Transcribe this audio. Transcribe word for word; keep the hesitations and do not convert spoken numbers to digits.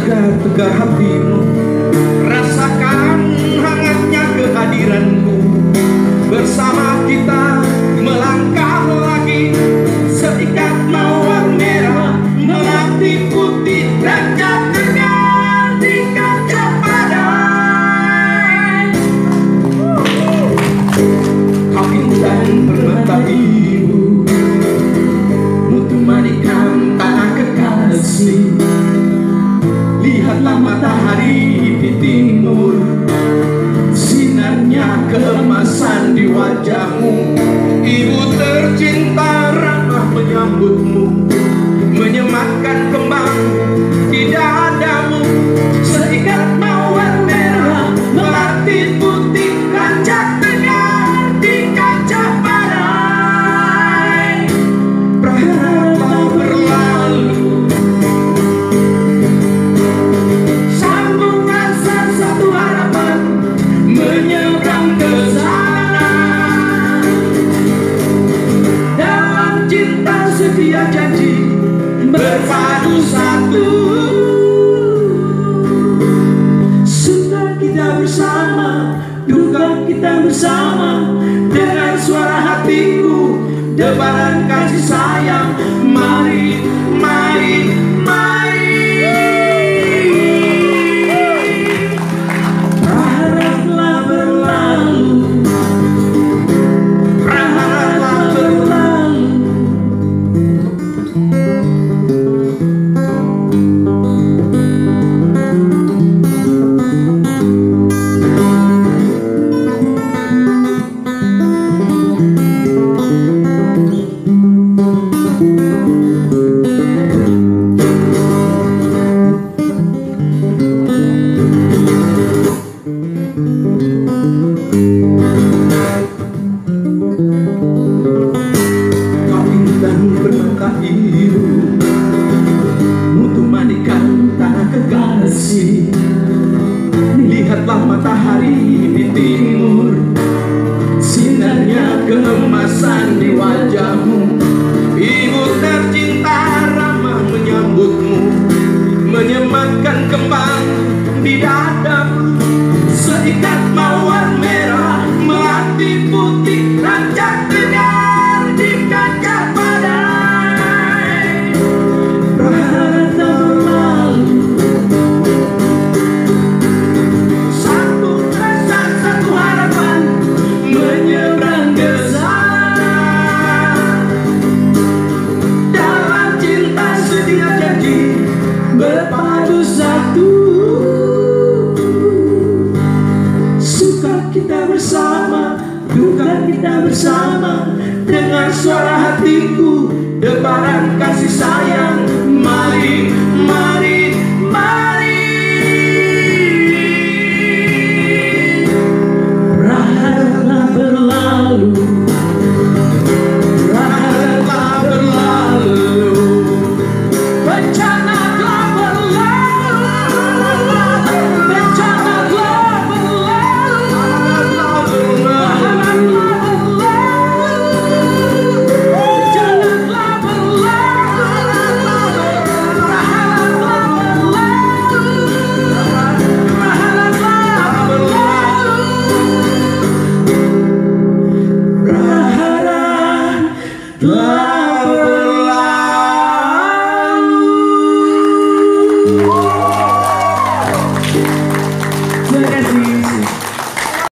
tegar-tegar hatimu, rasakan hangatnya kehadiranku. Bersama kita melangkah lagi, seikat mawar merah melati putih rancak tegar di kaca padai. Kau indah permata ibu, mutu manikan tanah kekasih. Lihatlah matahari di timur, sinarnya keemasan di wajahmu. Ibu tercinta ramah menyambutmu, menyematkan kembang di dadamu. Seikat mawar merah melati putih rancak tegar di kaca padai. Prahara berlalu, sambung rasa satu harapan menyeberang ke sana. Dalam cinta setia janji berpadu satu, suka kita bersama, duka kita bersama. Dengan suara hatiku, debaran kasih sayang. Mari, mari, mari. Prahara telah berlalu, prahara telah berlalu. Kau indah permata ibu, mutu manikan tanah kekasih. Lihatlah matahari di timur, sinarnya keemasan di wajahmu. Ibu tercinta ramah menyambutmu, menyematkan kembang di dadamu. Seikat mawar merah melati putih rancak tegar di kaca padai. Prahara terlalu, satu rasa satu harapan menyeberang ke sana. Dalam cinta setia janji berpadu satu, suka kita bersama, duka kita bersama. Dengan suara hatiku, debaran kasih sayang. Mari, mari.